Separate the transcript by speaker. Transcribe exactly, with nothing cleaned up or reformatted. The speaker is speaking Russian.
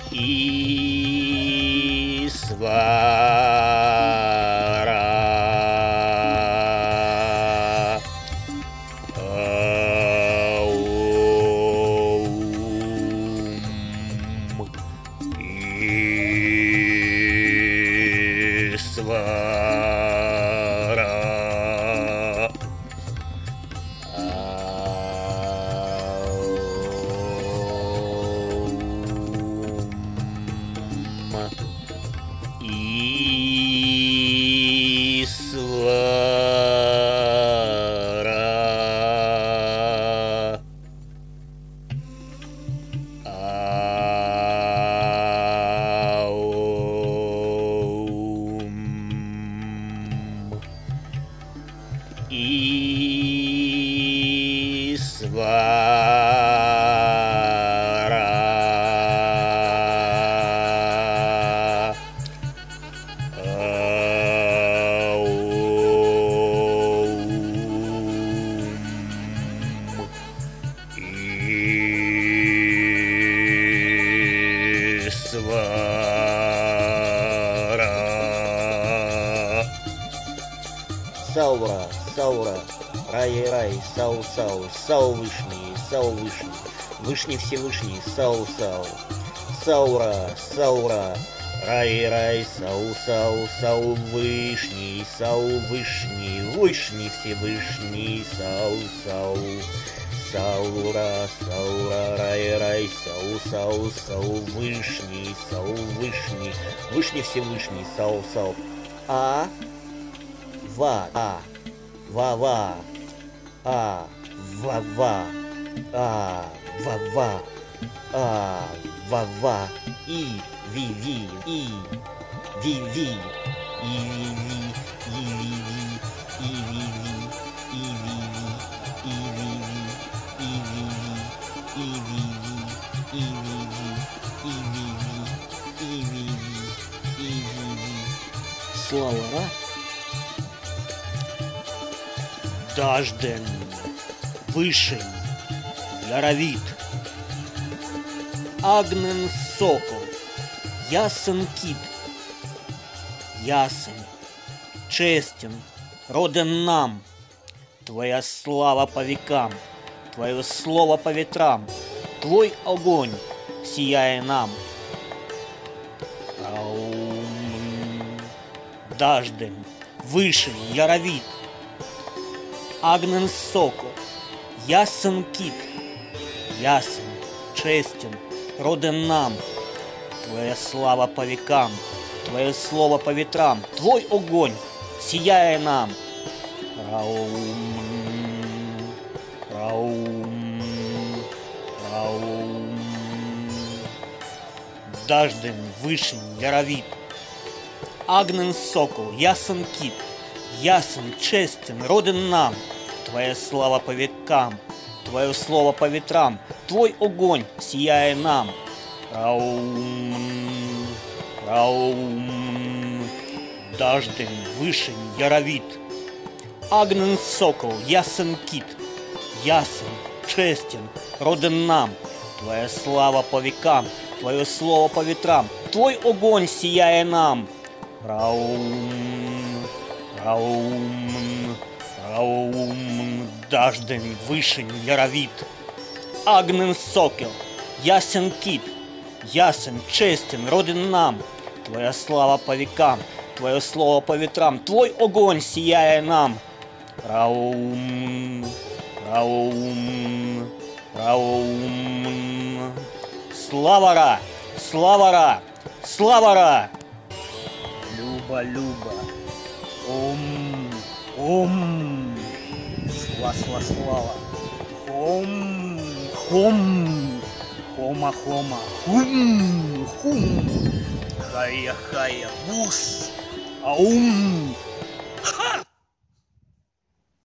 Speaker 1: Исвара. Аум. Исвара. Исвара. Аум. Исвара. Исвара.
Speaker 2: Саура, Саура, Рай, Рай, Сау, Сау, Сау Вышний, Сау Вышний, Вышний Всевышний, Сау, Сау, Саура, Саура, Рай, Рай, Сау, Сау, Сау Вышний, Сау Вышний, Вышний Всевышний, Сау, Сау, Саура, Саура, Рай, Рай, Сау, Сау, Сау Вышний, Сау Вышний, Вышний Всевышний, Сау, Сау. А Ва, а, ва, ва, а, ва, ва, а, ва, ва, а, ва, ва, и, ви, ви, и, ви, ви, и, ви, ви, и, ви, ви, и, ви, ви, и, ви, ви, и, ви, ви, и, ви, ви, и, ви, ви, и, ви, ви, и, ви, ви, и, ви, ви, и, ви, ви. Слава.
Speaker 1: Дажден, Вишень, Яровит, Агнен сокол, ясен кіт, ясен, честен, роден нам, твоя слава по векам, твое слово по ветрам, твой огонь сияя нам. Аум. Дажден, Вишень, Яровит, Агнен сокол, ясен кіт, ясен, честен, роден нам, твоя слава по векам, твое слово по ветрам, твой огонь сияя нам. Раум, раум, раум. Дажден, Вишень, Яровит, Агнен сокол, ясен кіт, ясен, честен, роден нам, твоя слава по векам, твое слово по ветрам, твой огонь сияя нам. Раум, раум. Дажден, Вишень, Яровит, Агнен сокол, ясен кіт, ясен, честен, роден нам, твоя слава по векам, твое слово по ветрам, твой огонь сияя нам. Раум, раум, раум. Дажден, Вишень, Яровит, Агнен сокол, ясен кіт, ясен, честен, роден нам, твоя слава по векам, твое слово по ветрам, твой огонь сияя нам. Раум, раум, раум. Славара, славара, славара. Люба, Люба, ом, ом. Сла, сла, слава. Хом, хом. Хома, хома, хум, хум. Хая, хая, бус. Аум. Ха!